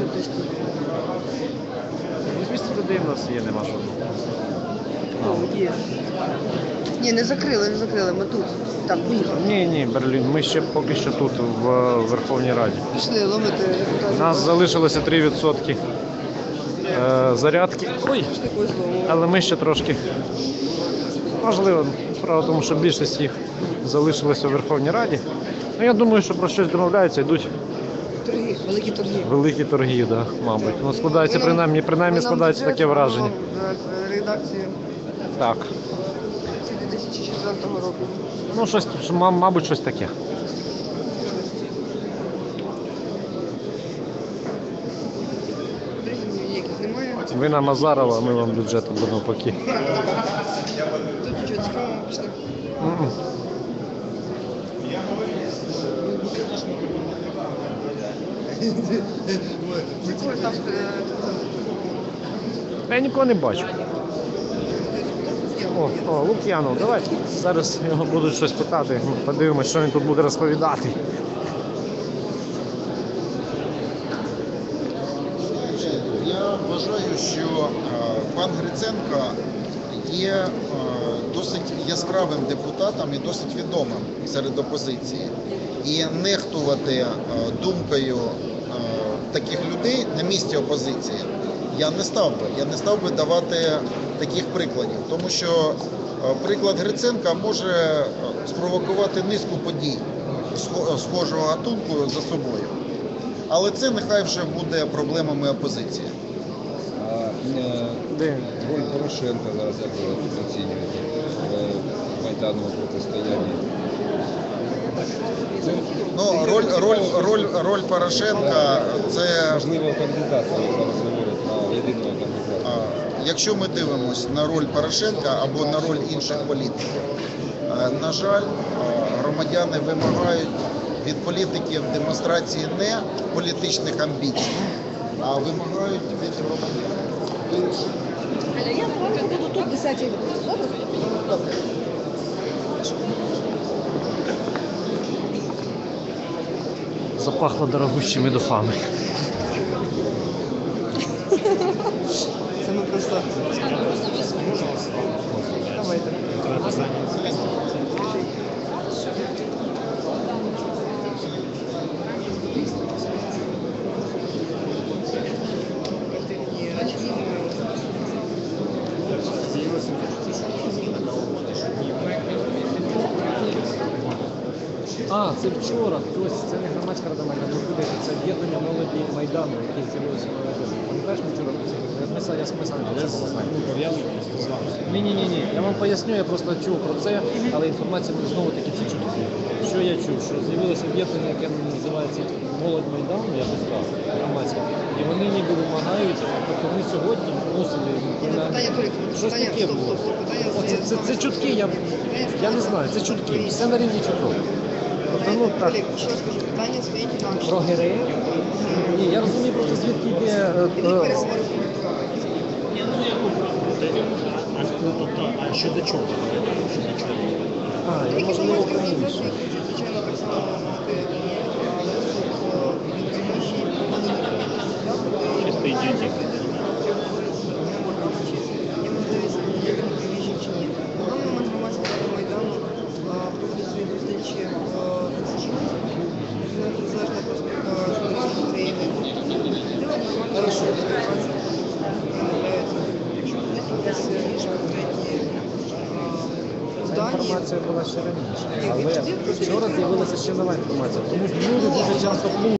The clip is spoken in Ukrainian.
Може 200. 200 людей в нас є, нема що. Є. Ні, не закрили, ми тут. Так, поїхали. Ні, Берлін, ми ще поки що тут, в Верховній Раді. Пішли ловити депутатів. У нас залишилося 3% зарядки. Ой, але ми ще трошки. Можливо, справа в тому, що більшість їх залишилася у Верховній Раді. Ну, я думаю, що про щось домовляються, йдуть Торги, великі торги. великі торги, да, мабуть. Ну, складається принаймні складається таке враження. Редакцію Так. 2004 року. Ну, щось, мабуть, щось таке. Ніяких немає. Ви нам Азарова, а ми вам бюджет або навпаки. Тут нічого цікавого пішли. Я нікого не бачу. О, Лук'янов, давайте зараз його будуть щось питати. Подивимось, що він тут буде розповідати. Я вважаю, що пан Гриценко є досить яскравим депутатом і досить відомим серед опозиції. І нехтувати думкою таких людей на місці опозиції я не став би. Я не став би давати таких прикладів, тому що приклад Гриценка може спровокувати низку подій схожого гатунку за собою. Але це нехай вже буде проблемами опозиції. Роль Порошенка зараз як ви оцінюєте в майданному протистоянні? Ну, роль Порошенка це... Можливо, кандидат, зараз говорять на єдиного кандидата. Якщо ми дивимося на роль Порошенка або на роль інших політиків, на жаль, громадяни вимагають від політиків демонстрації не політичних амбіцій, а вимагають від громадян. Я буду тут 10-й. Добре? Запахло дорогущими духами. Це ми просто... Давайте. А, це вчора хтось, це не громадська рада Майдану, це об'єднання молоді Майдану, яке з'явилося в Майдані. Пам'ятаєш, ми вчора я списав. Ні, я вам поясню, я просто чув про це, але інформація знову таки ці чутки. Що я чув? Що з'явилося об'єднання, яке називається Молодь Майдану, я би сказав, громадське. І вони ніби вимагають, тобто ми сьогодні мусили... Щось таке було. Це чутки, я не знаю, це чутки, все на рівні чуток. Ну, так. Що я скажу, питання стоїть інакше. Про ГРЕ? Ні, я розумію просто звідки йде... А щодо чого? Я можливо українською. Звичайно, так само Чисто идиотик. є можливість приїжджати чи ні. Головний момент громадського Майдану проводить свої зустрічі в Січі. Незалежно просто журналістів України. Хорошо. Якщо не якісь конкретні здання. Інформація була ще раніше, але вчора з'явилася ще нова інформація, тому що люди дуже часто плутають.